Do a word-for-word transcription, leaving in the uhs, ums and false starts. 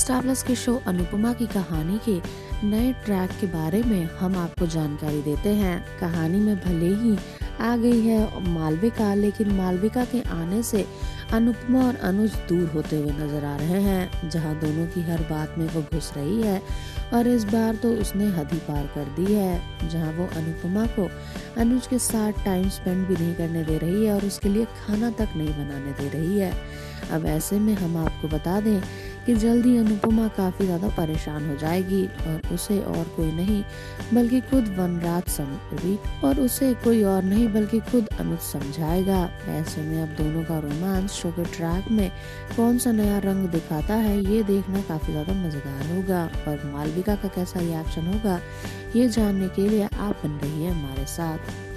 Star plus के शो अनुपमा की कहानी के नए ट्रैक के बारे में हम आपको जानकारी देते हैं। कहानी में भले ही आ गई है मालविका, लेकिन मालविका के आने से अनुपमा और अनुज दूर होते हुए नजर आ रहे हैं। जहां दोनों की हर बात में वो घुस रही है और इस बार तो उसने हद ही पार कर दी है। जहां वो अनुपमा को अनुज के साथ टाइम स्पेंड भी नहीं करने दे रही है और उसके लिए खाना तक नहीं बनाने दे रही है। अब ऐसे में हम आपको बता दें कि जल्दी अनुपमा काफ़ी ज़्यादा परेशान हो जाएगी और उसे और कोई नहीं बल्कि खुद वनराज समझेगी और उसे कोई और नहीं बल्कि खुद अनुज समझाएगा। ऐसे में अब दोनों का रोमांस शो के ट्रैक में कौन सा नया रंग दिखाता है, ये देखना काफ़ी ज़्यादा मज़ेदार होगा। और मालविका का कैसा रिएक्शन होगा, ये जानने के लिए आप बन रही है हमारे साथ।